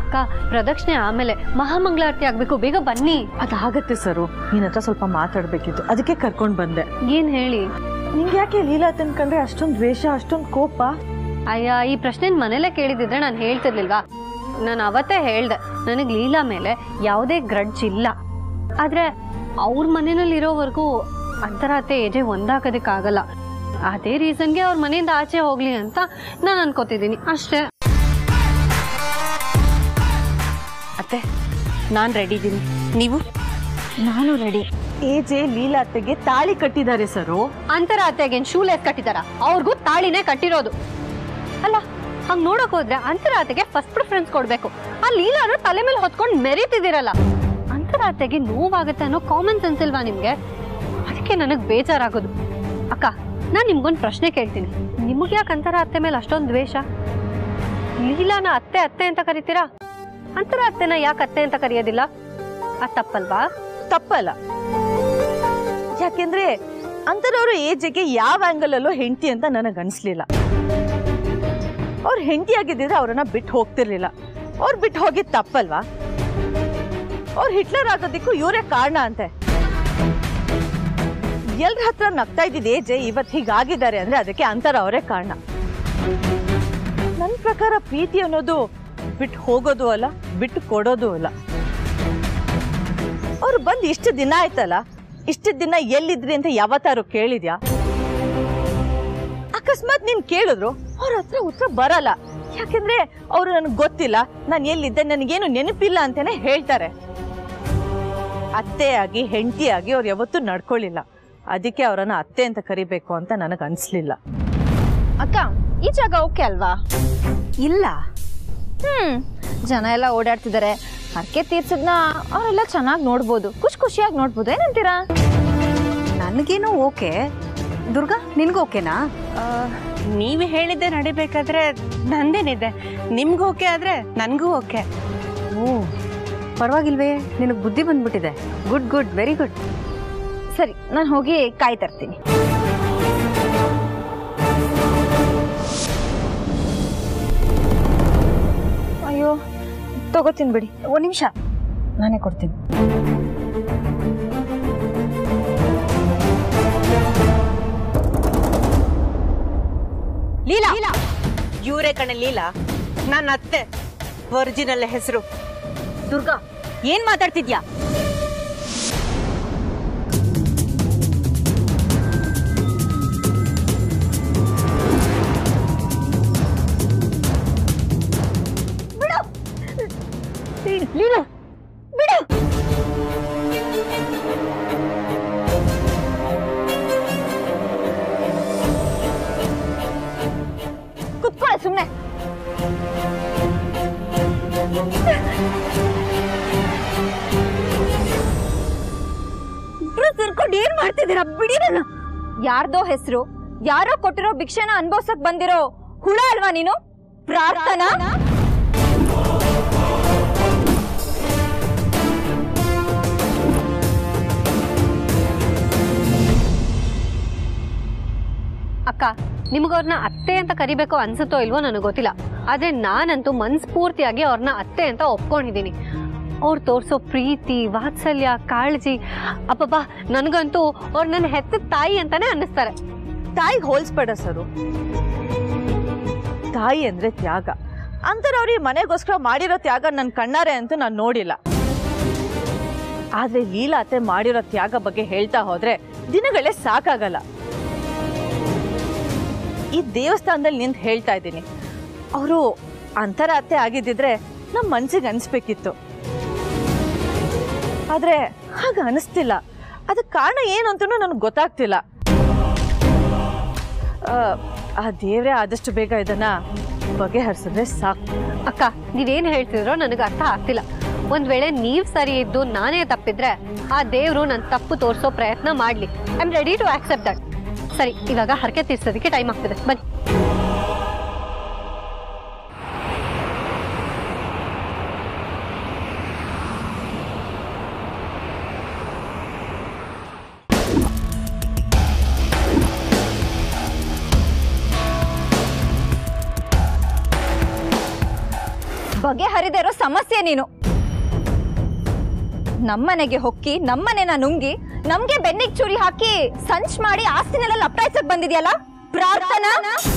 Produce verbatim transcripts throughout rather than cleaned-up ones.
ಅಕ್ಕ ಪ್ರದಕ್ಷಿಣೆ ಆಮೇಲೆ ಮಹಾಮಂಗಳಾರತಿ ಆಗ್ಬೇಕು, ಬೇಗ ಬನ್ನಿ. ಅದಾಗತ್ತೆ ಸರು, ನಿನ್ನ ಹತ್ರ ಸ್ವಲ್ಪ ಮಾತಾಡ್ಬೇಕಿತ್ತು, ಅದಕ್ಕೆ ಕರ್ಕೊಂಡ್ ಬಂದೆ. ಏನ್ ಹೇಳಿ? ನಿಂಗೆ ಯಾಕೆ ಲೀಲಾ ತಂದ್ಕೊಂಡ್ರೆ ಅಷ್ಟೊಂದು ದ್ವೇಷ, ಅಷ್ಟೊಂದು ಕೋಪ? ಅಯ್ಯ, ಈ ಪ್ರಶ್ನೆ ಮನೇಲೆ ಕೇಳಿದಿದ್ರೆ ನಾನು ಹೇಳ್ತಿರ್ಲಿಲ್ವಾ? ನಾನು ಅವತ್ತೇ ಹೇಳ್ದೆ, ನನಗೆ ಲೀಲಾ ಮೇಲೆ ಯಾವುದೇ ಗ್ರಡ್ಜ್ ಇಲ್ಲ. ಆದ್ರೆ ಅವ್ರ ಮನೆಯಲ್ಲಿರೋವರೆಗೂ ಅಂತರಾತೆ ಏಜೆ ಒಂದಾಗೋದಕ್ಕಾಗಲ್ಲ. ಅದೇ ರೀಸನ್ಗೆ ಅವ್ರ ಮನೆಯಿಂದ ಆಚೆ ಹೋಗ್ಲಿ ಅಂತ ನಾನು ಅನ್ಕೋತಿದ್ದೀನಿ ಅಷ್ಟೇ. ಅತ್ತೆ, ನಾನು ರೆಡಿ ಇದ್ದೀನಿ, ನೀವು? ನಾನು ರೆಡಿ. ಏಜೆ ಲೀಲಾ ಅತ್ತೆಗೆ ತಾಳಿ ಕಟ್ಟಿದ್ದಾರೆ ಸರು. ಅಂತರಾತೆಗೆ ಶೂಲೇಸ್ ಕಟ್ಟಿದಾರ? ಅವ್ರಿಗೂ ತಾಳಿನೇ ಕಟ್ಟಿರೋದು. ಅಲ್ಲ, ಹಂಗ್ ನೋಡಕ್ ಹೋದ್ರೆ ಅಂತರಾತೆಗೆ ಫಸ್ಟ್ ಪ್ರಿಫರೆನ್ಸ್ ಕೊಡ್ಬೇಕು. ಆ ಲೀಲಾರು ತಲೆ ಮೇಲೆ ಹೊತ್ಕೊಂಡು ಮೆರೀತಿದಿರಲ್ಲ. ಅಂತರಾತೆಗೆ ನೋವಾಗುತ್ತೆ ಅನ್ನೋ ಕಾಮನ್ ಸೆನ್ಸ್ ಇಲ್ವಾ ನಿಮ್ಗೆ? ಅದಕ್ಕೆ ನನಗ್ ಬೇಜಾರಾಗೋದು. ಅಕ್ಕ, ನಾನ್ ನಿಮ್ಗೊಂದು ಪ್ರಶ್ನೆ ಕೇಳ್ತೀನಿ. ನಿಮ್ಗೆ ಯಾಕೆ ಅಂತರ ಅತ್ತೆ ಮೇಲೆ ಅಷ್ಟೊಂದು ದ್ವೇಷ? ಲೀಲಾನ ಅತ್ತೆ ಅತ್ತೆ ಅಂತ ಕರಿತೀರಾ, ಅಂತರ ಅತ್ತೆನ ಯಾಕೆ ಅತ್ತೆ ಅಂತ ಕರೆಯೋದಿಲ್ಲ? ಅದ್ ತಪ್ಪಲ್ವಾ? ತಪ್ಪಲ್ಲ. ಯಾಕೆಂದ್ರೆ ಅಂತರವರು ಏಜೆಗೆ ಯಾವ ಆಂಗಲ್ ಅಲ್ಲೂ ಹೆಂಡತಿ ಅಂತ ನನಗ್ ಅನ್ಸ್ಲಿಲ್ಲ. ಅವ್ರು ಹೆಂಡತಿ ಆಗಿದ್ದಿದ್ರೆ ಅವ್ರನ್ನ ಬಿಟ್ಟು ಹೋಗ್ತಿರ್ಲಿಲ್ಲ. ಅವ್ರು ಬಿಟ್ಟು ಹೋಗಿದ್ ತಪ್ಪಲ್ವಾ? ಅವ್ರು ಹಿಟ್ಲರ್ ಆಗೋದಿಕ್ಕೂ ಇವರೇ ಕಾರಣ ಅಂತೆ. ಎಲ್ರ ಹತ್ರ ನಗ್ತಾ ಇದ್ದಿದ್ದು ಏಜೆ ಇವತ್ತು ಹೀಗಾಗಿದ್ದಾರೆ ಅಂದ್ರೆ ಅದಕ್ಕೆ ಅಂತರ ಅವರೇ ಕಾರಣ. ನನ್ನ ಪ್ರಕಾರ ಪ್ರೀತಿ ಅನ್ನೋದು ಬಿಟ್ಟು ಹೋಗೋದು ಅಲ್ಲ, ಬಿಟ್ಟು ಕೊಡೋದು ಅಲ್ಲ. ಅವ್ರು ಬಂದು ಇಷ್ಟು ದಿನ ಆಯ್ತಲ್ಲ, ಇಷ್ಟು ದಿನ ಎಲ್ಲಿದ್ರಿ ಅಂತ ಯಾವತ್ತಾರು ಕೇಳಿದ್ಯಾ? ಅಕಸ್ಮಾತ್ ನೀನ್ ಕೇಳಿದ್ರು ಅವ್ರ ಹತ್ರ ಉತ್ತರ ಬರಲ್ಲ. ಯಾಕೆಂದ್ರೆ ಅವ್ರು ನನಗೆ ಗೊತ್ತಿಲ್ಲ, ನಾನು ಎಲ್ಲಿದ್ದೆ, ನನಗೇನು ನೆನಪಿಲ್ಲ ಅಂತಾನೆ ಹೇಳ್ತಾರೆ. ಅತ್ತೆ ಆಗಿ ಹೆಂಡತಿ ಆಗಿ ಅವ್ರು ಯಾವತ್ತೂ ನಡ್ಕೊಳ್ಳಿಲ್ಲ. ಅದಕ್ಕೆ ಅವರನ್ನ ಅತ್ತೆ ಅಂತ ಕರಿಬೇಕು ಅಂತ ನನಗೆ ಅನ್ಸ್ಲಿಲ್ಲ. ಅಕ್ಕ, ಈ ಜಾಗ ಓಕೆ ಅಲ್ವಾ? ಇಲ್ಲ. ಹ್ಮ್ ಜನ ಎಲ್ಲ ಓಡಾಡ್ತಿದ್ದಾರೆ. ಹರಕೆ ತೀರ್ಸದ್ನ ಅವರೆಲ್ಲ ಚೆನ್ನಾಗಿ ನೋಡ್ಬೋದು, ಖುಷಿ ಖುಷಿಯಾಗಿ ನೋಡ್ಬೋದು. ಏನಂತೀರಾ? ನನಗೇನು ಓಕೆ. ದುರ್ಗಾ, ನಿನ್ಗೂ ಓಕೆನಾ? ನೀವು ಹೇಳಿದ್ದೆ ನಡಿಬೇಕಾದ್ರೆ ನಂದೇನಿದೆ, ನಿಮ್ಗೂ ಓಕೆ ಆದ್ರೆ ನನಗೂ ಓಕೆ. ಓ, ಪರವಾಗಿಲ್ವೇ, ನಿನಗೆ ಬುದ್ಧಿ ಬಂದ್ಬಿಟ್ಟಿದೆ. Good good, very good. ಸರಿ, ನಾನು ಹೋಗಿ ಕಾಯಿ ತರ್ತೀನಿ. ಅಯ್ಯೋ, ತಗೋತೀನಿ ಬಿಡಿ. ಒಂದು ನಿಮಿಷ, ನಾನೇ ಕೊಡ್ತೀನಿ. ಲೀಲಾ, ಇವರೇ ಕಣೆ ಲೀಲಾ, ನನ್ನ ಅತ್ತೆ, ಒರಿಜಿನಲ್ ಹೆಸರು. ದುರ್ಗಾ, ಏನ್ ಮಾತಾಡ್ತಿದ್ಯಾ? ಲೀಲಾ, ಬಿಡು. ಕುತ್ಕೊಳ್ಳ ಸುಮ್ಮನೆ. ಇಬ್ರು ಸೇರ್ಕೊಂಡು ಏನ್ ಮಾಡ್ತಿದ್ದೀರಾ? ಬಿಡಿ ನನ್ನ. ಯಾರ್ದೋ ಹೆಸರು, ಯಾರೋ ಕೊಟ್ಟಿರೋ ಭಿಕ್ಷೆನ ಅನ್ಭವ್ಸಕ್ ಬಂದಿರೋ ಹುಳ ಅಲ್ವಾ ನೀನು? ಪ್ರಾರ್ಥನಾ? ಅಕ್ಕ, ನಿಮ್ಗವ್ರನ್ನ ಅತ್ತೆ ಅಂತ ಕರಿಬೇಕು ಅನ್ಸುತ್ತೋ ಇಲ್ವೋ ನನಗೆ ಗೊತ್ತಿಲ್ಲ. ಆದ್ರೆ ನಾನಂತೂ ಮನ್ಸ್ಫೂರ್ತಿಯಾಗಿ ಅವ್ರನ್ನ ಅತ್ತೆ ಅಂತ ಒಪ್ಕೊಂಡಿದ್ದೀನಿ. ಅವ್ರು ತೋರ್ಸೋ ಪ್ರೀತಿ, ವಾತ್ಸಲ್ಯ, ಕಾಳಜಿ, ಅಪ್ಪಬ್ಬ, ನನಗಂತೂ ಅವ್ರು ನನ್ನ ಹೆತ್ತ ತಾಯಿ ಅಂತಾನೆ ಅನ್ನಿಸ್ತಾರೆ. ತಾಯಿಗೆ ಹೋಲ್ಸ್ಬೇಡ ಸರು. ತಾಯಿ ಅಂದ್ರೆ ತ್ಯಾಗ. ಅಂತರವ್ರಿಗೆ ಮನೆಗೋಸ್ಕರ ಮಾಡಿರೋ ತ್ಯಾಗ ನನ್ನ ಕಣ್ಣಾರೆ ಅಂತೂ ನಾನು ನೋಡಿಲ್ಲ. ಆದ್ರೆ ಲೀಲಾ ಅತ್ತೆ ಮಾಡಿರೋ ತ್ಯಾಗ ಬಗ್ಗೆ ಹೇಳ್ತಾ ಹೋದ್ರೆ ದಿನಗಳೇ ಸಾಕಾಗಲ್ಲ. ಈ ದೇವಸ್ಥಾನದಲ್ಲಿ ನಿಂತು ಹೇಳ್ತಾ ಇದ್ದೀನಿ, ಅವರು ಅಂತರ ಅತ್ತೆ ಆಗಿದ್ದಿದ್ರೆ ನಮ್ಮ ಮನ್ಸಿಗೆ ಅನಿಸ್ಬೇಕಿತ್ತು. ಆದ್ರೆ ಹಾಗ ಅನಿಸ್ತಿಲ್ಲ. ಅದಕ್ಕೆ ಕಾರಣ ಏನು ಅಂತನೂ ನನಗೆ ಗೊತ್ತಾಗ್ತಿಲ್ಲ. ಆ ದೇವ್ರೆ ಆದಷ್ಟು ಬೇಗ ಇದನ್ನ ಬಗೆಹರಿಸಿದ್ರೆ ಸಾಕು. ಅಕ್ಕ, ನೀವೇನು ಹೇಳ್ತಿದ್ರೋ ನನಗೆ ಅರ್ಥ ಆಗ್ತಿಲ್ಲ. ಒಂದ್ ವೇಳೆ ನೀವ್ ಸರಿ ಇದ್ದು ನಾನೇ ತಪ್ಪಿದ್ರೆ ಆ ದೇವ್ರು ನನ್ನ ತಪ್ಪು ತೋರಿಸೋ ಪ್ರಯತ್ನ ಮಾಡ್ಲಿ. I am ready to accept that. ಸರಿ, ಇವಾಗ ಹರಕೆ ತೀರ್ಸೋದಕ್ಕೆ ಟೈಮ್ ಆಗ್ತಿದೆ, ಬನ್ನಿ. ಬಗೆಹರಿದೇ ಇರೋ ಸಮಸ್ಯೆ ನೀನು. ನಮ್ಮನೆಗೆ ಹೊಕ್ಕಿ ನಮ್ಮನೆನ ನುಂಗಿ ನಮ್ಗೆ ಬೆನ್ನಿಗೆ ಚೂರಿ ಹಾಕಿ ಸಂಚ್ ಮಾಡಿ ಆಸ್ತಿನೆಲ್ಲ ಲಪ್ಟಾಯ್ಸಕ್ ಬಂದಿದ್ಯಲ್ಲ ಪ್ರಾರ್ಥನಾ.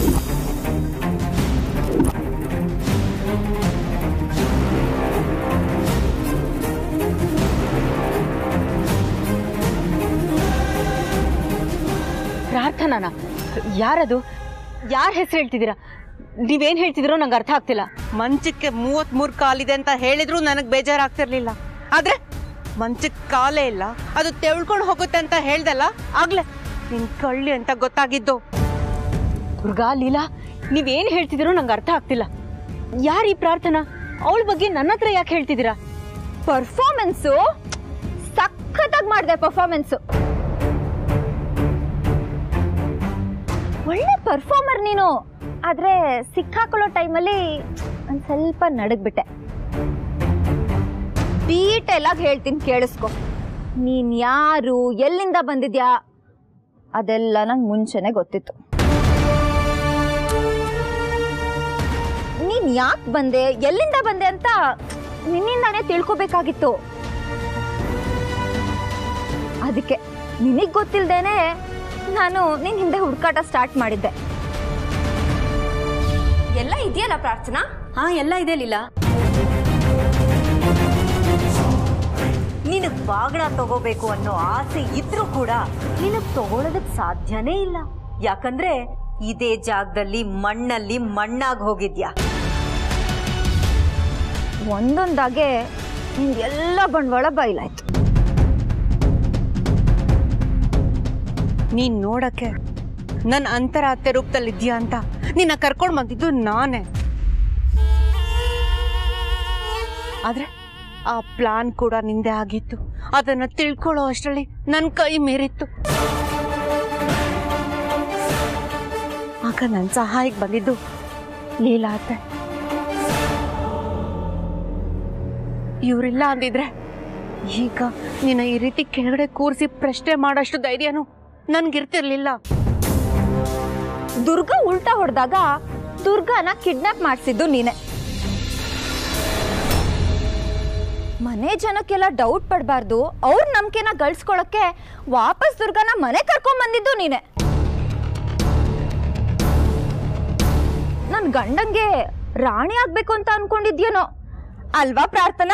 ಪ್ರಾರ್ಥನಾನ? ಯಾರದು? ಯಾರ ಹೆಸರು ಹೇಳ್ತಿದ್ದೀರಾ? ನೀವೇನ್ ಹೇಳ್ತಿದಿರೋ ನಂಗೆ ಅರ್ಥ ಆಗ್ತಿಲ್ಲ. ಮಂಚಕ್ಕೆ ಮೂವತ್ ಮೂರ್ ಕಾಲಿದೆ ಅಂತ ಹೇಳಿದ್ರು ನನಗ್ ಬೇಜಾರಾಗ್ತಿರ್ಲಿಲ್ಲ. ಆದ್ರೆ ಮಂಚಕ್ ಕಾಲೇ ಇಲ್ಲ, ಅದು ತೆಳ್ಕೊಂಡು ಹೋಗುತ್ತೆ ಅಂತ ಹೇಳ್ದಲ್ಲ ಆಗ್ಲೇ ನಿನ್ ಕಳ್ಳಿ ಅಂತ ಗೊತ್ತಾಗಿದ್ದು. ದುರ್ಗಾ, ಲೀಲಾ, ನೀವೇನ್ ಹೇಳ್ತಿದಿರೋ ನಂಗೆ ಅರ್ಥ ಆಗ್ತಿಲ್ಲ. ಯಾರೀ ಪ್ರಾರ್ಥನಾ? ಅವಳ ಬಗ್ಗೆ ನನ್ನ ಹತ್ರ ಯಾಕೆ ಹೇಳ್ತಿದ್ದೀರಾ? ಪರ್ಫಾರ್ಮೆನ್ಸು ಸಖತ್ತಾಗಿ ಮಾಡಿದೆ. ಪರ್ಫಾರ್ಮೆನ್ಸು ಒಳ್ಳೆ ಪರ್ಫಾರ್ಮರ್ ನೀನು. ಆದ್ರೆ ಸಿಕ್ಕಾಕೊಳ್ಳೋ ಟೈಮಲ್ಲಿ ಒಂದ್ ಸ್ವಲ್ಪ ನಡಗ್ಬಿಟ್ಟೆ. ಡೀಟೇಲ್ ಆಗಿ ಹೇಳ್ತೀನಿ ಕೇಳಿಸ್ಕೊ. ನೀನ್ ಯಾರು, ಎಲ್ಲಿಂದ ಬಂದಿದ್ಯಾ ಅದೆಲ್ಲ ನಂಗೆ ಮುಂಚೆನೆ ಗೊತ್ತಿತ್ತು. ನೀನ್ ಯಾಕೆ ಬಂದೆ, ಎಲ್ಲಿಂದ ಬಂದೆ ಅಂತ ನಿನ್ನಿಂದಾನೇ ತಿಳ್ಕೊಬೇಕಾಗಿತ್ತು. ಅದಕ್ಕೆ ನಿನಗ್ ಗೊತ್ತಿಲ್ದೇನೆ ನಾನು ನಿನ್ ಹಿಂದೆ ಹುಡುಕಾಟ ಸ್ಟಾರ್ಟ್ ಮಾಡಿದ್ದೆ. ಎಲ್ಲ ಇದೆಯಲ್ಲ ಪ್ರಾರ್ಥನಾ? ಹಾ, ಎಲ್ಲ ಇದೆ ಲೀಲಾ. ನಿನಗ್ ಬಾಗಣ ತಗೋಬೇಕು ಅನ್ನೋ ಆಸೆ ಇದ್ರೂ ಕೂಡ ನಿನಗ್ ತಗೊಳೋದಕ್ ಸಾಧ್ಯನೇ ಇಲ್ಲ. ಯಾಕಂದ್ರೆ ಇದೇ ಜಾಗದಲ್ಲಿ ಮಣ್ಣಲ್ಲಿ ಮಣ್ಣಾಗಿ ಹೋಗಿದ್ಯಾ. ಒಂದೊಂದಾಗೆ ನಿಂಗೆಲ್ಲ ಬಂಡವಾಳ ಬಯಲಾಯ್ತು. ನೀನ್ ನೋಡಕ್ಕೆ ನನ್ ಅಂತರಾತ್ಯ ರೂಪದಲ್ಲಿದ್ಯಾ ಅಂತ ನಿನ್ನ ಕರ್ಕೊಂಡ್ ಬಂದಿದ್ದು ನಾನೇ. ಆದ್ರೆ ಆ ಪ್ಲಾನ್ ಕೂಡ ನಿಂದೆ ಆಗಿತ್ತು. ಅದನ್ನ ತಿಳ್ಕೊಳ್ಳೋ ಅಷ್ಟರಲ್ಲಿ ನನ್ ಕೈ ಮೀರಿತ್ತು. ಆಗ ನನ್ ಸಹಾಯಕ್ಕೆ ಬಂದಿದ್ದು ಲೀಲಾ ಅತ್ತೆ. ಇವರಿಲ್ಲ ಅಂದಿದ್ರೆ ಈಗ ನಿನ್ನ ಈ ರೀತಿ ಕೆಳಗಡೆ ಕೂರಿಸಿ ಪ್ರಶ್ನೆ ಮಾಡೋಷ್ಟು ಧೈರ್ಯನು ನನ್ಗಿರ್ತಿರ್ಲಿಲ್ಲ. ದುರ್ಗಾ ಉಲ್ಟಾ ಹೊಡೆದಾಗ ದುರ್ಗಾನ ಕಿಡ್ನಾಪ್ ಮಾಡಿಸಿದ್ದು ನೀನೆ. ಮನೆ ಜನಕ್ಕೆಲ್ಲ ಡೌಟ್ ಪಡಬಾರ್ದು, ಅವ್ರ ನಂಬಿಕೆನ ಗಳಿಸ್ಕೊಳಕ್ಕೆ ವಾಪಸ್ ದುರ್ಗಾನ ಮನೆ ಕರ್ಕೊಂಡ್ ಬಂದಿದ್ದು ನೀನೆ. ನನ್ ಗಂಡಂಗೆ ರಾಣಿ ಆಗ್ಬೇಕು ಅಂತ ಅನ್ಕೊಂಡಿದ್ಯೇನೋ ಅಲ್ವಾ ಪ್ರಾರ್ಥನಾ?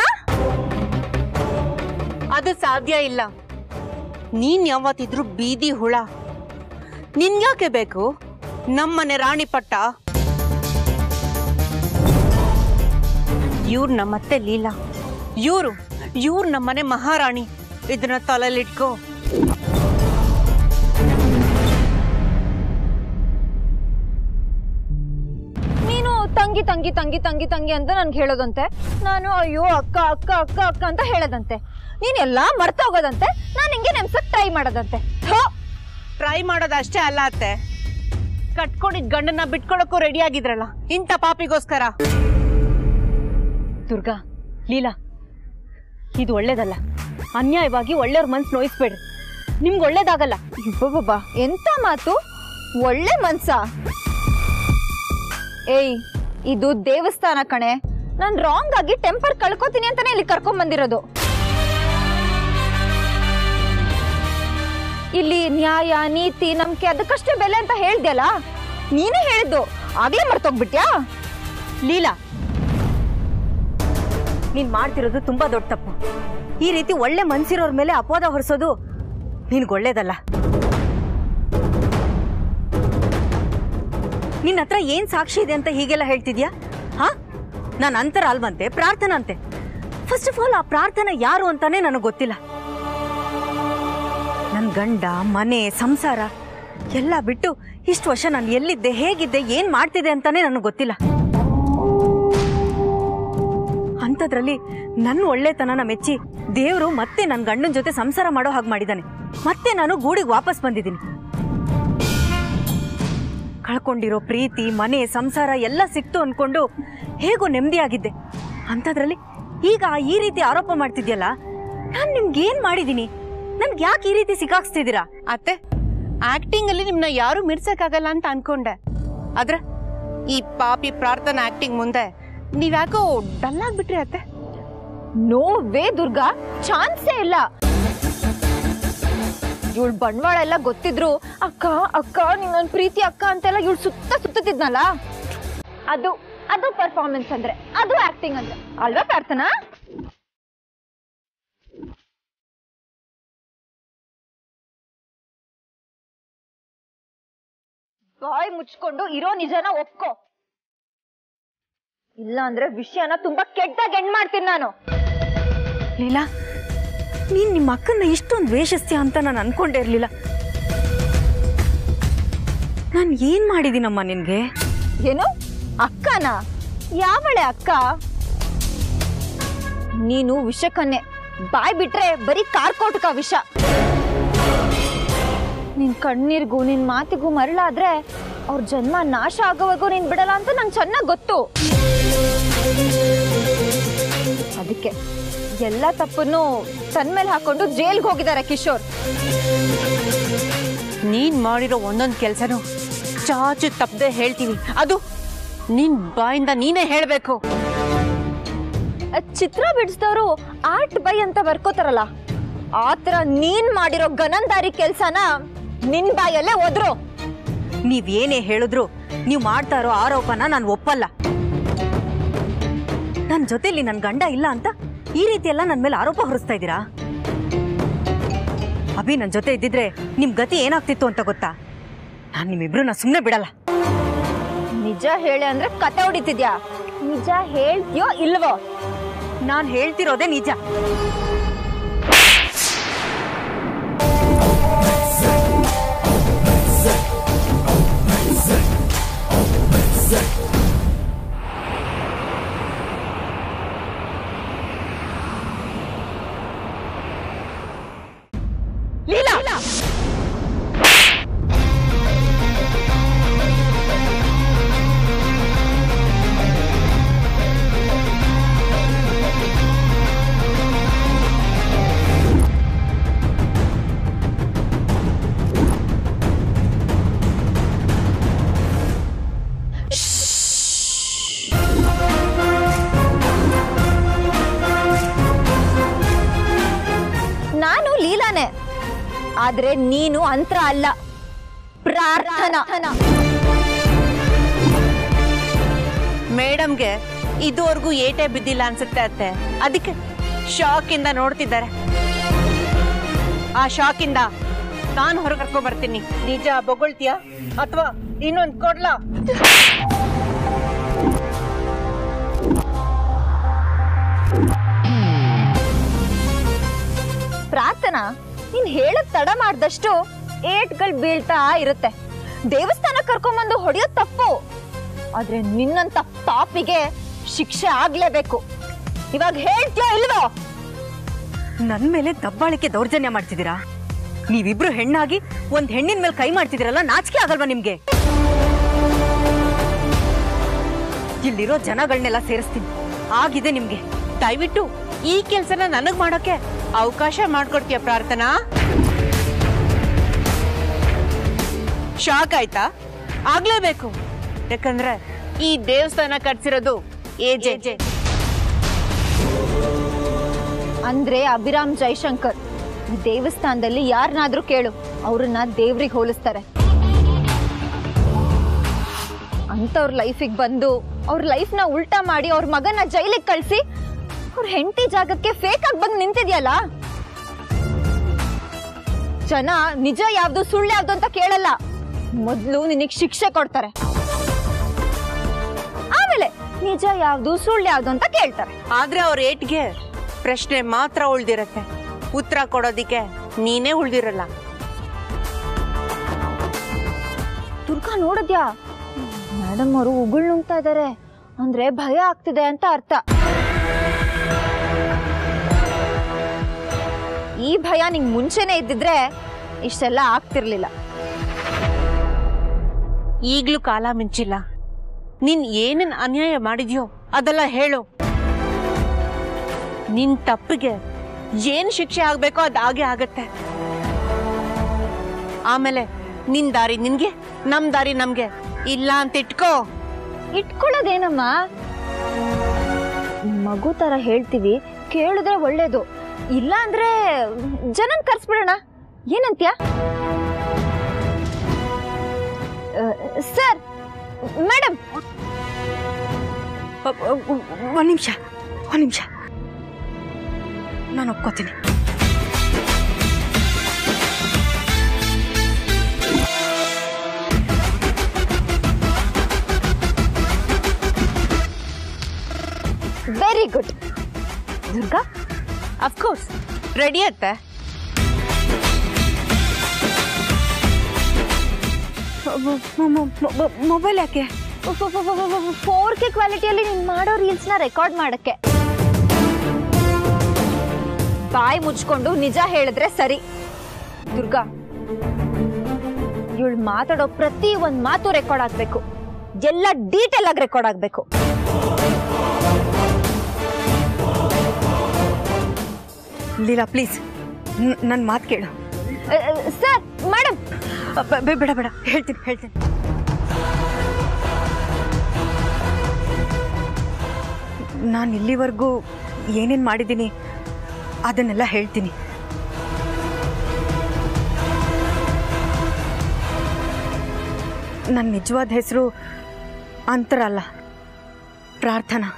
ಅದು ಸಾಧ್ಯ ಇಲ್ಲ. ನೀನ್ ಯಾವತ್ತಿದ್ರು ಬೀದಿ ಹುಳ. ನಿನ್ಯಾಕೆ ಬೇಕು ನಮ್ಮನೆ ರಾಣಿ ಪಟ್ಟ? ಇವ್ರು ನಮ್ಮತ್ತೆ ಲೀಲಾ, ಇವ್ರು ಇವ್ರು ನಮ್ಮನೆ ಮಹಾರಾಣಿ. ಇದನ್ನ ತಲೆಲಿಟ್ಕೋ. ನೀನು ತಂಗಿ ತಂಗಿ ತಂಗಿ ತಂಗಿ ತಂಗಿ ಅಂತ ನನ್ಗೆ ಹೇಳೋದಂತೆ, ನಾನು ಅಯ್ಯೋ ಅಕ್ಕ ಅಕ್ಕ ಅಕ್ಕ ಅಕ್ಕ ಅಂತ ಹೇಳೋದಂತೆ. ನೀನೆಲ್ಲಾ ಮರ್ತೋಗೋದಂತೆ, ನಾನು ಹಿಂಗೆ ನೆಮ್ಸಕ್ ಟ್ರೈ ಮಾಡೋದಂತೆ. ಟ್ರೈ ಮಾಡೋದಷ್ಟೇ ಅಲ್ಲ ಅತ್ತೆ, ಕಟ್ಕೊಂಡಿದ್ ಗಂಡನ್ನ ಬಿಟ್ಕೊಳಕ್ಕೂ ರೆಡಿ ಆಗಿದ್ರಲ್ಲ ಇಂಥ ಪಾಪಿಗೋಸ್ಕರ. ದುರ್ಗಾ, ಲೀಲಾ, ಇದು ಒಳ್ಳೇದಲ್ಲ. ಅನ್ಯಾಯವಾಗಿ ಒಳ್ಳೆಯವ್ರ ಮನ್ಸು ನೋಯಿಸ್ಬೇಡ್ರಿ, ನಿಮ್ಗೆ ಒಳ್ಳೇದಾಗಲ್ಲ. ಬಾಬಾ, ಎಂತ ಮಾತು? ಒಳ್ಳೆ ಮನ್ಸ? ಏಯ್, ಇದು ದೇವಸ್ಥಾನ ಕಣೆ. ನಾನ್ ರಾಂಗ್ ಆಗಿ ಟೆಂಪರ್ ಕಳ್ಕೊತೀನಿ ಅಂತಾನೆ ಇಲ್ಲಿ ಕರ್ಕೊಂಡ್ ಬಂದಿರೋದು. ಇಲ್ಲಿ ನ್ಯಾಯ, ನೀತಿ, ನಂಬಿಕೆ ಅದಕ್ಕಷ್ಟೇ ಬೆಲೆ ಅಂತ ಹೇಳ್ದ್ಯಲ್ಲ, ನೀನೇ ಹೇಳಿದ್ದು. ಆಗ್ಲೇ ಮರ್ತೋಗ್ಬಿಟ್ಯಾ? ಲೀಲಾ, ನೀನ್ ಮಾಡ್ತಿರೋದು ತುಂಬಾ ದೊಡ್ಡ ತಪ್ಪು. ಈ ರೀತಿ ಒಳ್ಳೆ ಮನ್ಸಿರೋರ್ ಮೇಲೆ ಅಪವಾದ ಹೊರಿಸೋದು ನಿನ್ಗೆ ಒಳ್ಳೇದಲ್ಲ. ನಿನ್ನ ಹತ್ರ ಏನ್ ಸಾಕ್ಷಿ ಇದೆ ಅಂತ ಹೀಗೆಲ್ಲ ಹೇಳ್ತಿದ್ಯಾ? ಹಾ, ನಾನು ಅಂತರ ಅಲ್ವಂತೆ, ಪ್ರಾರ್ಥನಾ ಅಂತೆ. ಫಸ್ಟ್ ಆಫ್ ಆಲ್, ಆ ಪ್ರಾರ್ಥನಾ ಯಾರು ಅಂತಾನೆ ನನಗೆ ಗೊತ್ತಿಲ್ಲ. ನನ್ನ ಗಂಡ, ಮನೆ, ಸಂಸಾರ ಎಲ್ಲ ಬಿಟ್ಟು ಇಷ್ಟು ವರ್ಷ ನಾನು ಎಲ್ಲಿದ್ದೆ, ಹೇಗಿದ್ದೆ, ಏನ್ ಮಾಡ್ತಿದ್ದೆ ಅಂತಾನೆ ನನಗೆ ಗೊತ್ತಿಲ್ಲ. ಅಂಥದ್ರಲ್ಲಿ ನನ್ನ ಒಳ್ಳೆತನನ ಮೆಚ್ಚಿ ದೇವರು ಮತ್ತೆ ನನ್ನ ಗಂಡನ ಜೊತೆ ಸಂಸಾರ ಮಾಡೋ ಹಾಗೆ ಮಾಡಿದ್ದಾನೆ. ಮತ್ತೆ ನಾನು ಗೂಡಿಗೆ ವಾಪಸ್ ಬಂದಿದ್ದೀನಿ. ಕಳ್ಕೊಂಡಿರೋ ಪ್ರೀತಿ, ಮನೆ, ಸಂಸಾರ ಎಲ್ಲ ಸಿಕ್ತು ಅನ್ಕೊಂಡು ಹೇಗೋ ನೆಮ್ಮದಿಯಾಗಿದ್ದೆ. ಅಂಥದ್ರಲ್ಲಿ ಈಗ ಈ ರೀತಿ ಆರೋಪ ಮಾಡ್ತಿದ್ಯಲ್ಲ, ನಾನು ನಿಮ್ಗೆ ಏನ್ ಮಾಡಿದೀನಿ? ನನ್ಗೆ ಯಾಕೆ ಈ ರೀತಿ ಸಿಕ್ಕಾಕ್ಸ್ತಿದ್ದೀರಾ? ಅತ್ತೆ, ಆಕ್ಟಿಂಗ್ ಅಲ್ಲಿ ನಿಮ್ನ ಯಾರು ಮಿರ್ಸಕ್ಕಾಗಲ್ಲ ಅಂತ ಅನ್ಕೊಂಡೆ. ಆದ್ರೆ ಈ ಪಾಪಿ ಪ್ರಾರ್ಥನಾ ಆಕ್ಟಿಂಗ್ ಮುಂದೆ ನೀವ್ಯಾಕೋ ಡಲ್ ಆಗ್ಬಿಟ್ರಿ ಅತ್ತೆ? ನೋ ವೇ ದುರ್ಗಾ, ಚಾನ್ಸೇ ಇಲ್ಲ. ಇವಳು ಬಂಡವಾಳ ಎಲ್ಲ ಗೊತ್ತಿದ್ರು ಅಕ್ಕ ಅಕ್ಕ ನಿನ್ನ ಪ್ರೀತಿ ಅಕ್ಕ ಅಂತೆಲ್ಲ ಇವಳು ಸುತ್ತ ಸುತ್ತಿದ್ನಲ್ಲ, ಅದು ಅದು ಪರ್ಫಾರ್ಮೆನ್ಸ್ ಅಂದ್ರೆ, ಅದು ಆಕ್ಟಿಂಗ್ ಅಂದ್ರೆ ಅಲ್ವಾ ಪ್ರಾರ್ಥನಾ? ಬಾಯ್ ಮುಚ್ಕೊಂಡು ಇರೋ ನಿಜನ ಒಪ್ಕೋ, ಇಲ್ಲ ಅಂದ್ರೆ ವಿಷಯನ ತುಂಬಾ ಕೆಟ್ಟದಾಗ ಎಂಡ್ ಮಾಡ್ತೀನಿ ನಾನು. ಲೀಲಾ, ನೀನ್ ನಿಮ್ಮ ಅಕ್ಕನ್ನ ಇಷ್ಟೊಂದು ದ್ವೇಷಿಸ್ತೀಯ ಅಂತ ನಾನು ಅನ್ಕೊಂಡೇ ಇರ್ಲಿಲ್ಲ. ನಾನು ಏನ್ ಮಾಡಿದೀನಮ್ಮ ನಿನ್ಗೆ? ಏನು ಅಕ್ಕನ? ಯಾವಳೆ ಅಕ್ಕ? ನೀನು ವಿಷಕನ್ನೆ, ಬಾಯ್ ಬಿಟ್ರೆ ಬರೀ ಕಾರ್ಕೋಟಕ ವಿಷ. ನಿನ್ ಕಣ್ಣೀರ್ಗೂ ನಿನ್ ಮಾತಿಗೂ ಮರಳಾದ್ರೆ ಅವ್ರ ಜನ್ಮ ನಾಶ ಆಗೋವರೆಗೂ ನೀನ್ ಬಿಡಲ್ಲ ಅಂತ ನಂಗೆ ಚೆನ್ನಾಗ್ ಗೊತ್ತು. ಅದಕ್ಕೆ ಎಲ್ಲ ತಪ್ಪನ್ನು ತನ್ ಮೇಲೆ ಹಾಕೊಂಡು ಜೈಲ್ಗೆ ಹೋಗಿದ್ದಾರೆ ಕಿಶೋರ್. ನೀನ್ ಮಾಡಿರೋ ಒಂದೊಂದು ಕೆಲ್ಸನೂ ಚಾಚು ತಪ್ಪದೆ ಹೇಳ್ತೀವಿ, ಅದು ನಿನ್ ಬಾಯಿಂದ ನೀನೇ ಹೇಳ್ಬೇಕು. ಚಿತ್ರ ಬಿಡಿಸಿದವರು ಆರ್ಟ್ ಬೈ ಅಂತ ಬರ್ಕೋತಾರಲ್ಲ, ಆತರ ನೀನ್ ಮಾಡಿರೋ ಗನಂದಾರಿ ಕೆಲ್ಸನ ನಿನ್ ಬಾಯಲ್ಲೇ ಹೋದ್ರು. ನೀವೇನೇ ಹೇಳಿದ್ರು ನೀವು ಮಾಡ್ತಾ ಇರೋ ಆರೋಪನ ನಾನು ಒಪ್ಪಲ್ಲ. ನನ್ನ ಜೊತೆಲಿ ನನ್ನ ಗಂಡ ಇಲ್ಲ ಅಂತ ಈ ರೀತಿ ಎಲ್ಲ ನನ್ನ ಮೇಲೆ ಆರೋಪ ಹೊರಿಸ್ತಾ ಇದ್ದೀರಾ? ಅಭಿ ನನ್ನ ಜೊತೆ ಇದ್ದಿದ್ರೆ ನಿಮ್ ಗತಿ ಏನಾಗ್ತಿತ್ತು ಅಂತ ಗೊತ್ತಾ? ನಾನು ನಿಮ್ಮಿಬ್ರನ್ನ ಸುಮ್ಮನೆ ಬಿಡಲ್ಲ. ನಿಜ ಹೇಳಿ ಅಂದ್ರೆ ಕತೆ ಹೊಡಿತಿದ್ಯಾ? ನಿಜ ಹೇಳ್ತೀಯೋ ಇಲ್ವೋ? ನಾನು ಹೇಳ್ತಿರೋದೇ ನಿಜ. ಲೀಲಾ, ನಾನು ಲೀಲಾನೆ, ಆದ್ರೆ ನೀನು ಅಂತ್ರ ಅಲ್ಲ, ಪ್ರಾರ್ಥನಾ. ಮೇಡಮ್ಗೆ ಇದುವರೆಗೂ ಏಟೇ ಬಿದ್ದಿಲ್ಲ ಅನ್ಸುತ್ತೆ ಅತ್ತೆ, ಅದಕ್ಕೆ ಶಾಕ್ ಇಂದ ನೋಡ್ತಿದ್ದಾರೆ. ಆ ಶಾಕ್ ಇಂದ ನಾನು ಹೊರ ಕರ್ಕೊ ಬರ್ತೀನಿ. ನಿಜ ಬೊಗಳ್ತೀಯಾ ಅಥವಾ ಇನ್ನೊಂದು ಕೊಡ್ಲಾ? ಪ್ರಾರ್ಥನಾ, ನೀನ್ ಹೇಳಕ್ ತಡ ಮಾಡ್ದಷ್ಟು ಏಟ್ಗಳು ಬೀಳ್ತಾ ಇರುತ್ತೆ. ದೇವಸ್ಥಾನ ಕರ್ಕೊಂಬಂದು ಹೊಡೆಯೋದ್ ತಪ್ಪು, ಆದ್ರೆ ನಿನ್ನಂತ ಪಾಪಿಗೆ ಶಿಕ್ಷೆ ಆಗ್ಲೇಬೇಕು. ಇವಾಗ ಹೇಳ್ತೀಯೋ ಇಲ್ವೋ? ನನ್ ಮೇಲೆ ದಬ್ಬಾಳಿಕೆ ದೌರ್ಜನ್ಯ ಮಾಡ್ತಿದ್ದೀರಾ? ನೀವಿಬ್ರು ಹೆಣ್ಣಾಗಿ ಒಂದ್ ಹೆಣ್ಣಿನ ಮೇಲೆ ಕೈ ಮಾಡ್ತಿದ್ದೀರಲ್ಲ, ನಾಚಿಕೆ ಆಗಲ್ವಾ ನಿಮ್ಗೆ? ಇಲ್ಲಿರೋ ಜನಗಳನ್ನೆಲ್ಲ ಸೇರಿಸ್ತೀನಿ, ಆಗಿದೆ ನಿಮ್ಗೆ. ದಯವಿಟ್ಟು ಈ ಕೆಲ್ಸನ ನನಗ್ ಮಾಡೋಕೆ ಅವಕಾಶ ಮಾಡ್ಕೊಡ್ತೀಯ ಪ್ರಾರ್ಥನಾ? ಶಾಕ್ ಆಯ್ತಾ? ಆಗ್ಲೇಬೇಕು, ಯಾಕಂದ್ರೆ ಈ ದೇವಸ್ಥಾನ ಕಟ್ಸಿರೋದು ಎಜೆ. ಅಂದ್ರೆ ಅಭಿರಾಮ್ ಜೈಶಂಕರ್. ಈ ದೇವಸ್ಥಾನದಲ್ಲಿ ಯಾರನ್ನಾದ್ರೂ ಕೇಳು, ಅವ್ರನ್ನ ದೇವ್ರಿಗೆ ಹೋಲಿಸ್ತಾರೆ. ಅಂತವ್ರ ಲೈಫಿಗೆ ಬಂದು ಅವ್ರ ಲೈಫ್ನ ಉಲ್ಟಾ ಮಾಡಿ ಅವ್ರ ಮಗನ ಜೈಲಿಗೆ ಕಳ್ಸಿ ಅವ್ರ ಹೆಂಡತಿ ಜಾಗಕ್ಕೆ ಫೇಕ್ ಆಗಿ ಬಂದು ನಿಂತಿದ್ಯಲ್ಲ. ಜನ ನಿಜ ಯಾವ್ದು ಸುಳ್ಳು ಯಾವ್ದು ಅಂತ ಕೇಳಲ್ಲ, ಮೊದ್ಲು ನಿನಗ್ ಶಿಕ್ಷೆ ಕೊಡ್ತಾರೆ, ಆಮೇಲೆ ನಿಜ ಯಾವ್ದು ಸುಳ್ಳು ಯಾವ್ದು ಅಂತ ಕೇಳ್ತಾರೆ. ಆದ್ರೆ ಅವ್ರ ಏಟ್ಗೆ ಪ್ರಶ್ನೆ ಮಾತ್ರ ಉಳ್ದಿರತ್ತೆ, ಉತ್ತರ ಕೊಡೋದಿಕ್ಕೆ ನೀನೇ ಉಳ್ದಿರಲ್ಲ. ದುರ್ಗಾ ನೋಡಿದ್ಯಾ, ಮೇಡಮ್ ಅವರು ಉಗುಳ್ ನುಂಗ್ತಾ ಇದಾರೆ ಅಂದ್ರೆ ಭಯ ಆಗ್ತಿದೆ ಅಂತ ಅರ್ಥ. ಈ ಭಯ ನಿಂಗ್ ಮುಂಚೆನೆ ಇದ್ದಿದ್ರೆ ಇಷ್ಟೆಲ್ಲ ಆಗ್ತಿರ್ಲಿಲ್ಲ. ಈಗ್ಲೂ ಕಾಲ ಮಿಂಚಿಲ್ಲ. ನೀನ್ ಏನೇನ್ ಅನ್ಯಾಯ ಮಾಡಿದ್ಯೋ ಅದೆಲ್ಲ ಹೇಳು. ನಿನ್ ತಪ್ಪಿಗೆ ಏನ್ ಶಿಕ್ಷೆ ಆಗ್ಬೇಕೋ ಅದಾಗೆ ಆಗತ್ತೆ. ಆಮೇಲೆ ನಿನ್ ದಾರಿ ನಿನ್ಗೆ, ನಮ್ ದಾರಿ ನಮ್ಗೆ. ಇಲ್ಲ ಅಂತ ಇಟ್ಕೋ. ಇಟ್ಕೊಳ್ಳೋದೇನಮ್ಮ? ಮಗು ತರ ಹೇಳ್ತೀವಿ, ಕೇಳಿದ್ರೆ ಒಳ್ಳೇದು. ಇಲ್ಲ ಅಂದ್ರೆ ಜನನ್ ಕರ್ಸ್ಬಿಡೋಣ, ಏನಂತ್ಯ? ಸರ್, ಮೇಡಮ್, ಒಂದ್ ನಿಮಿಷ ಒಂದ್ ನಿಮಿಷ ನಾನು ಒಪ್ಕೋತೀನಿ. Very good. Durga, of course ready ಅತ್ತೆ. ಮೊಬೈಲ್ ಯಾಕೆ? ಫೋರ್ ಕೆ ಕ್ವಾಲಿಟಿಯಲ್ಲಿ ನೀನ್ ಮಾಡೋ ರೀಲ್ಸ್ ನ ರೆಕಾರ್ಡ್ ಮಾಡಕ್ಕೆ. ಬಾಯಿ ಮುಚ್ಕೊಂಡು ನಿಜ ಹೇಳಿದ್ರೆ ಸರಿ. ದುರ್ಗಾ, ಇವಳು ಮಾತಾಡೋ ಪ್ರತಿ ಒಂದ್ ಮಾತು ರೆಕಾರ್ಡ್ ಆಗ್ಬೇಕು, ಎಲ್ಲ ಡೀಟೇಲ್ ಆಗಿ ರೆಕಾರ್ಡ್ ಆಗ್ಬೇಕು. ಲೀಲಾ ಪ್ಲೀಸ್ ನನ್ನ ಮಾತು ಕೇಳು. ಸರ್, ಮೇಡಮ್, ಬೇಡ ಬೇಡ ಹೇಳ್ತೀನಿ ಹೇಳ್ತೀನಿ ನಾನು ಇಲ್ಲಿವರೆಗೂ ಏನೇನು ಮಾಡಿದ್ದೀನಿ ಅದನ್ನೆಲ್ಲ ಹೇಳ್ತೀನಿ. ನನ್ನ ನಿಜವಾದ ಹೆಸರು ಅಂತರ ಅಲ್ಲ, ಪ್ರಾರ್ಥನಾ.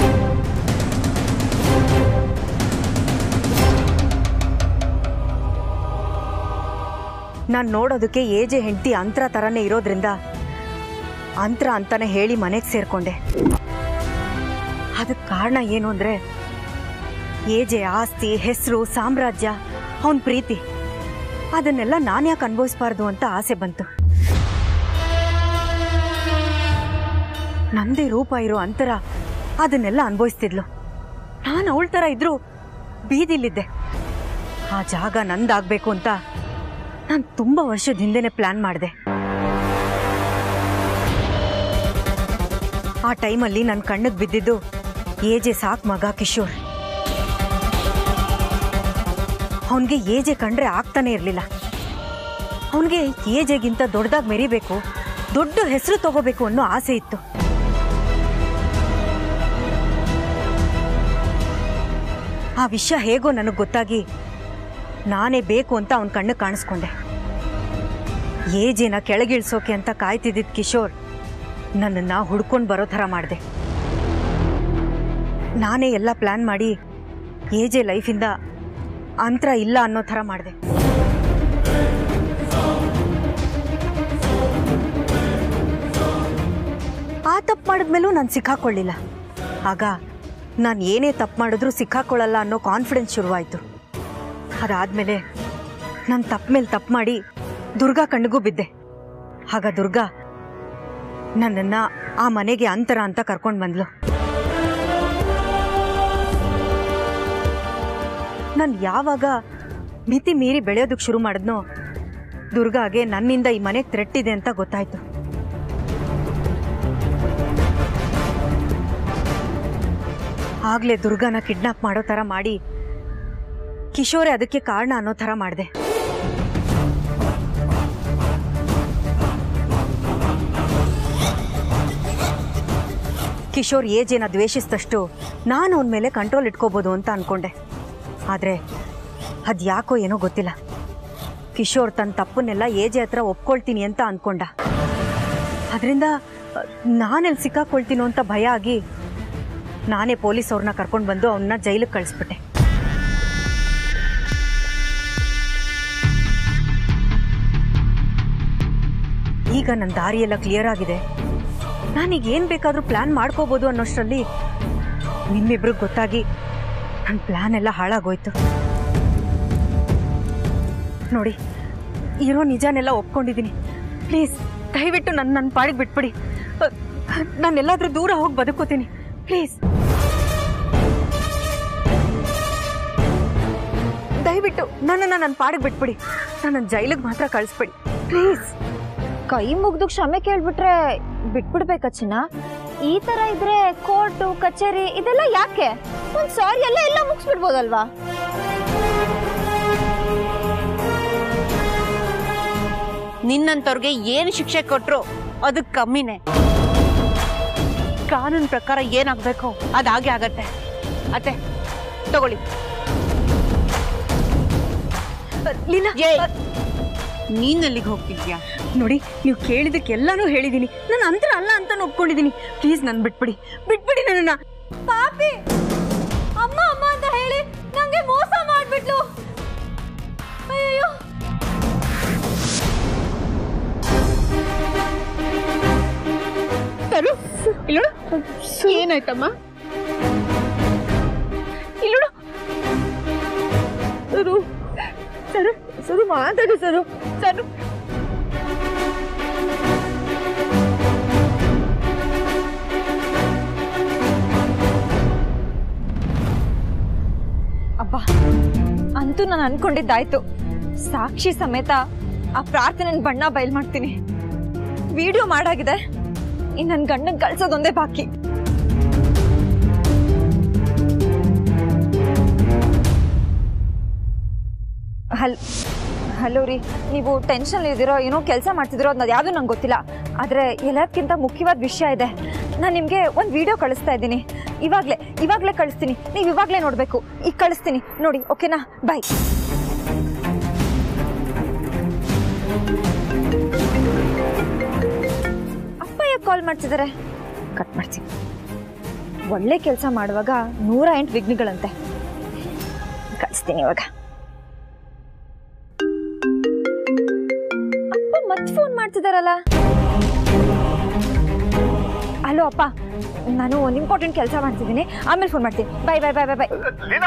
ನಾನು ನೋಡೋದಕ್ಕೆ ಏಜೆ ಹೆಂಡತಿ ಅಂತರ ಥರನೇ ಇರೋದ್ರಿಂದ ಅಂತರ ಅಂತಾನೆ ಹೇಳಿ ಮನೆಗೆ ಸೇರಿಕೊಂಡೆ. ಅದಕ್ಕೆ ಕಾರಣ ಏನು ಅಂದರೆ ಏಜೆ ಆಸ್ತಿ, ಹೆಸರು, ಸಾಮ್ರಾಜ್ಯ, ಅವನ ಪ್ರೀತಿ ಅದನ್ನೆಲ್ಲ ನಾನು ಯಾಕೆ ಅನುಭವಿಸ್ಬಾರ್ದು ಅಂತ ಆಸೆ ಬಂತು. ನಂದೇ ರೂಪ ಇರೋ ಅಂತರ ಅದನ್ನೆಲ್ಲ ಅನುಭವಿಸ್ತಿದ್ಲು. ನಾನು ಅವಳ ಥರ ಇದ್ರೂ ಬೀದಿಲಿದ್ದೆ. ಆ ಜಾಗ ನಂದಾಗಬೇಕು ಅಂತ ನಾನು ತುಂಬ ವರ್ಷದ ಹಿಂದೆನೆ ಪ್ಲಾನ್ ಮಾಡಿದೆ. ಆ ಟೈಮಲ್ಲಿ ನನ್ನ ಕಣ್ಣಿಗೆ ಬಿದ್ದಿದ್ದು ಏಜೆ ಸಾಕ್ ಮಗ ಕಿಶೋರ್. ಅವನಿಗೆ ಏಜೆ ಕಂಡ್ರೆ ಆಗ್ತಾನೆ ಇರಲಿಲ್ಲ. ಅವನಿಗೆ ಏಜೆಗಿಂತ ದೊಡ್ಡದಾಗಿ ಮೆರಿಬೇಕು, ದೊಡ್ಡ ಹೆಸರು ತಗೋಬೇಕು ಅನ್ನೋ ಆಸೆ ಇತ್ತು. ಆ ವಿಷಯ ಹೇಗೋ ನನಗೆ ಗೊತ್ತಾಗಿ ನಾನೇ ಬೇಕು ಅಂತ ಅವನ ಕಣ್ಣು ಕಾಣಿಸ್ಕೊಂಡೆ. ಏಜೇನ ಕೆಳಗಿಳಿಸೋಕೆ ಅಂತ ಕಾಯ್ತಿದ್ದಿದ್ದ ಕಿಶೋರ್ ನನ್ನನ್ನು ಹುಡ್ಕೊಂಡು ಬರೋ ಥರ ಮಾಡಿದೆ. ನಾನೇ ಎಲ್ಲ ಪ್ಲ್ಯಾನ್ ಮಾಡಿ ಏಜೆ ಲೈಫಿಂದ ಅಂತರ ಇಲ್ಲ ಅನ್ನೋ ಥರ ಮಾಡಿದೆ. ಆ ತಪ್ಪು ಮಾಡಿದ್ಮೇಲೂ ನಾನು ಸಿಕ್ಕಾಕೊಳ್ಳಿಲ್ಲ. ಆಗ ನಾನು ಏನೇ ತಪ್ಪು ಮಾಡಿದ್ರೂ ಸಿಕ್ಕಾಕೊಳ್ಳಲ್ಲ ಅನ್ನೋ ಕಾನ್ಫಿಡೆನ್ಸ್ ಶುರುವಾಯಿತು. ಅದಾದಮೇಲೆ ನಾನು ತಪ್ಪು ಮೇಲೆ ತಪ್ಪು ಮಾಡಿ ದುರ್ಗಾ ಕಣ್ಣಿಗೂ ಬಿದ್ದೆ. ಆಗ ದುರ್ಗಾ ನನ್ನನ್ನು ಆ ಮನೆಗೆ ಅಂತರ ಅಂತ ಕರ್ಕೊಂಡು ಬಂದ್ಲು. ನಾನು ಯಾವಾಗ ಮಿತಿ ಮೀರಿ ಬೆಳೆಯೋದಕ್ಕೆ ಶುರು ಮಾಡಿದ್ನೋ ದುರ್ಗಾಗೆ ನನ್ನಿಂದ ಈ ಮನೆಗೆ ಥ್ರೆಟ್ ಇದೆ ಅಂತ ಗೊತ್ತಾಯ್ತು. ಆಗಲೇ ದುರ್ಗಾನ ಕಿಡ್ನಾಪ್ ಮಾಡೋ ಥರ ಮಾಡಿ ಕಿಶೋರೆ ಅದಕ್ಕೆ ಕಾರಣ ಅನ್ನೋ ಥರ ಮಾಡಿದೆ. ಕಿಶೋರ್ ಏಜೇನ ದ್ವೇಷಿಸಿದಷ್ಟು ನಾನು ಅವನ ಮೇಲೆ ಕಂಟ್ರೋಲ್ ಇಟ್ಕೋಬೋದು ಅಂತ ಅಂದ್ಕೊಂಡೆ. ಆದರೆ ಅದು ಯಾಕೋ ಏನೋ ಗೊತ್ತಿಲ್ಲ, ಕಿಶೋರ್ ತನ್ನ ತಪ್ಪನ್ನೆಲ್ಲ ಏಜೆ ಹತ್ರ ಒಪ್ಕೊಳ್ತೀನಿ ಅಂತ ಅಂದ್ಕೊಂಡ. ಅದರಿಂದ ನಾನೆಲ್ಲಿ ಸಿಕ್ಕಾಕೊಳ್ತೀನೋ ಅಂತ ಭಯ ಆಗಿ ನಾನೇ ಪೊಲೀಸ್ ಅವ್ರನ್ನ ಕರ್ಕೊಂಡು ಬಂದು ಅವನ್ನ ಜೈಲಿಗೆ ಕಳಿಸ್ಬಿಟ್ಟೆ. ಈಗ ನನ್ನ ದಾರಿಯೆಲ್ಲ ಕ್ಲಿಯರ್ ಆಗಿದೆ. ನಾನೀಗ ಏನು ಬೇಕಾದರೂ ಪ್ಲ್ಯಾನ್ ಮಾಡ್ಕೋಬೋದು ಅನ್ನೋಷ್ಟರಲ್ಲಿ ನಿಮ್ಮಿಬ್ರಿಗೆ ಗೊತ್ತಾಗಿ ನನ್ನ ಪ್ಲ್ಯಾನ್ ಎಲ್ಲ ಹಾಳಾಗೋಯ್ತು. ನೋಡಿ, ಇರೋ ನಿಜಾನೆಲ್ಲ ಒಪ್ಕೊಂಡಿದ್ದೀನಿ. ಪ್ಲೀಸ್ ದಯವಿಟ್ಟು ನನ್ನ ನನ್ನ ಪಾಡಿಗೆ ಬಿಟ್ಬಿಡಿ. ನಾನೆಲ್ಲಾದರೂ ದೂರ ಹೋಗಿ ಬದುಕೋತೀನಿ ಪ್ಲೀಸ್. ದಯವಿಟ್ಟು ನನ್ನನ್ನು ನನ್ನ ಪಾಡಿಗೆ ಬಿಟ್ಬಿಡಿ. ನನ್ನ ಜೈಲಿಗೆ ಮಾತ್ರ ಕಳಿಸ್ಬಿಡಿ ಪ್ಲೀಸ್. ಕೈ ಮುಗ್ದು ಕ್ಷಮೆ ಕೇಳ್ಬಿಟ್ರೆ ಬಿಟ್ಬಿಡ್ಬೇಕ ಚಿನ್ನ? ಈ ತರ ಇದ್ರೆ ಕೋರ್ಟು ಕಚೇರಿ ಇದೆಲ್ಲ ಯಾಕೆ? ಒಂದ್ ಸಾರಿ ಎಲ್ಲ ಎಲ್ಲ ಮುಗಿಸ್ಬಿಡ್ಬೋದಲ್ವಾ? ನಿನ್ನಂತವ್ರಿಗೆ ಏನು ಶಿಕ್ಷೆ ಕೊಟ್ರು ಅದಕ್ಕೆ ಕಮ್ಮಿನೇ. ಕಾನೂನು ಪ್ರಕಾರ ಏನಾಗಬೇಕು ಅದಾಗೆ ಆಗತ್ತೆ. ಅತ್ತೆ ತಗೊಳ್ಳಿ. ಲೀಲಾ, ನೀನಲ್ಲಿಗೆ ಹೋಗ್ತಿದ್ಯಾ? ನೋಡಿ, ನೀವು ಕೇಳಿದಕ್ಕೆಲ್ಲಾನು ಹೇಳಿದೀನಿ. ನಾನು ಅಂತರ ಅಲ್ಲ ಅಂತ ಒಪ್ಕೊಂಡಿದ್ದೀನಿ. ಪ್ಲೀಸ್ ನನ್ ಬಿಟ್ಬಿಡಿ, ಬಿಟ್ಬಿಡಿ ನನ್ನ. ಪಾಪಿ ಅಮ್ಮ ಅಮ್ಮ ಅಂತ ಹೇಳಿ ನಂಗೆ ಮೋಸ ಮಾಡ್ಬಿಟ್ಲು. ಅಯ್ಯೋ, ಸರು ಇಲ್ಲೋಡು, ಏನಾಯ್ತಮ್ಮ? ಇಲ್ಲೋಡು ಸರು, ಸರು ಸರು ಮಾತಾಡು ಸರು. ಸರು ಅಬ್ಬಾ, ಅಂತೂ ನಾನು ಅನ್ಕೊಂಡಿದ್ದಾಯ್ತು. ಸಾಕ್ಷಿ ಸಮೇತ ಆ ಪ್ರಾರ್ಥನೆ ಬಣ್ಣ ಬಯಲ್ ಮಾಡ್ತೀನಿ. ವಿಡಿಯೋ ಮಾಡಾಗಿದೆ, ಇನ್ನು ನನ್ನ ಗಂಡನ್ ಕಳ್ಸೋದೊಂದೇ ಬಾಕಿ. ಹಲ್ ಹಲೋ ರೀ, ನೀವು ಟೆನ್ಷನ್ ಇದ್ದೀರೋ ಏನೋ ಕೆಲಸ ಮಾಡ್ತಿದ್ದೀರೋ ಅದು ಯಾವುದು ನಂಗೆ ಗೊತ್ತಿಲ್ಲ. ಆದರೆ ಎಲ್ಲಕ್ಕಿಂತ ಮುಖ್ಯವಾದ ವಿಷಯ ಇದೆ. ನಾನು ನಿಮಗೆ ಒಂದು ವಿಡಿಯೋ ಕಳಿಸ್ತಾ ಇದ್ದೀನಿ. ಇವಾಗಲೇ ಇವಾಗಲೇ ಕಳಿಸ್ತೀನಿ. ನೀವು ಇವಾಗಲೇ ನೋಡಬೇಕು. ಈಗ ಕಳಿಸ್ತೀನಿ ನೋಡಿ, ಓಕೆನಾ? ಬಾಯ್. ಅಪ್ಪ ಯಾಕೆ ಕಾಲ್ ಮಾಡ್ತಿದ್ದಾರೆ? ಕಟ್ ಮಾಡ್ತೀನಿ. ಒಳ್ಳೆ ಕೆಲಸ ಮಾಡುವಾಗ ನೂರ ಎಂಟು ವಿಘ್ನಗಳಂತೆ. ಕಳಿಸ್ತೀನಿ ಇವಾಗ. ಅಪ್ಪ ಮತ್ತೆ ಫೋನ್ ಮಾಡ್ತಿದಾರಲ್ಲ. ಹಲೋ ಅಪ್ಪ, ನಾನು ಒಂದು ಇಂಪಾರ್ಟೆಂಟ್ ಕೆಲಸ ಮಾಡ್ತಿದ್ದೀನಿ, ಆಮೇಲೆ ಫೋನ್ ಮಾಡ್ತೀನಿ. ಬಾಯ್ ಬಾಯ್ ಬಾಯ್ ಬಾಯ್ ಬಾಯ್.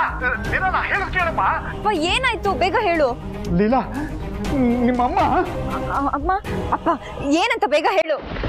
ಅಪ್ಪ ಏನಾಯ್ತು? ಬೇಗ ಹೇಳು. ಲೀಲಾ, ನಿಮ್ಮಮ್ಮ ಅಮ್ಮ, ಅಪ್ಪ ಏನಂತ ಬೇಗ ಹೇಳು.